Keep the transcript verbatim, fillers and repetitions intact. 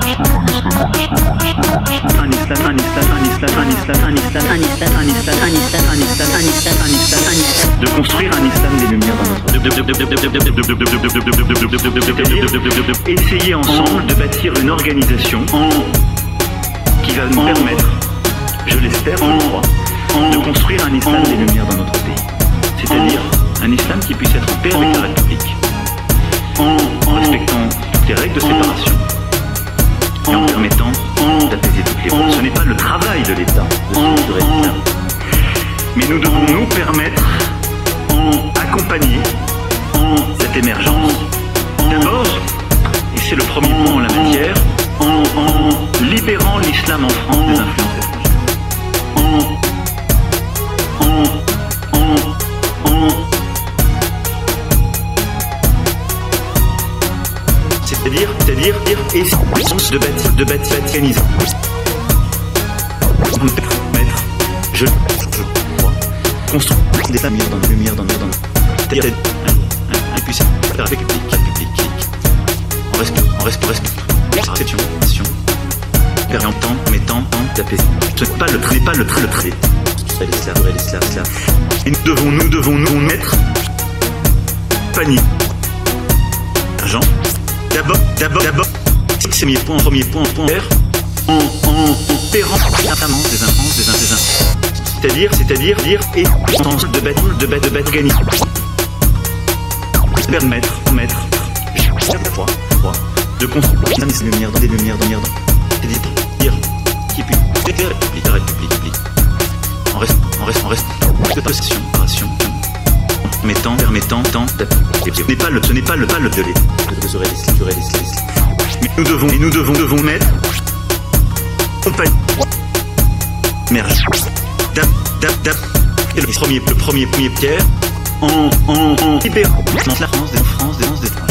un islam, un islam, un islam, un islam, un islam, un islam, un islam, un islam, un islam, un islam, un islam, un islam, de construire un islam des lumières dans notre pays. Essayer ensemble de bâtir une organisation qui va nous permettre, je l'espère, je le crois, de construire un islam des lumières dans notre pays. C'est-à-dire un islam qui puisse être en paix avec la République, en respectant toutes les règles de séparation et en permettant d'apaiser toutes les voix. Ce n'est pas le travail de l'État de structurer l'islam, mais nous devons nous permettre d'accompagner cette émergence. D'abord, et c'est le premier point en la matière, en libérant l'islam en France des influences étrangères. C'est-à-dire, c'est-à-dire, essence de bâtir, de bâtir, organiser. Mettre, je, je crois, construire des lumières dans nos lumières dans nos, dans nos. C'est-à-dire, et puis c'est la République, la République. En reste, en reste, en reste. Réception, réception. Permettant, mettant, d'apaiser. Ce n'est pas le trait, pas le trait, le trait. C'est l'islam, c'est l'islam, c'est l'islam. Et nous devons, nous devons nous mettre panique. Argent. D'abord, d'abord, d'abord, c'est mes points, premier point, point, en, en, en pérant notamment des influences, des influences. C'est-à-dire, c'est-à-dire, dire, et en de bête, de bête, de bête, organiser. Permettre, mettre, chaque fois, fois, de construire des lumières dans des lumières dans des lumières dans. C'est-à-dire, dire, qui peut, la République, la République, en reste, en reste, en reste, de possession, ration. Mettant, permettant, tant, ce n'est pas le, ce n'est pas le, pas le de l'État. Mais nous devons, et nous devons, devons mettre compagnie, merge, dap, dap, dap, et le premier, le premier, premier pierre, en, en, en libérant la France des France, des France, des France.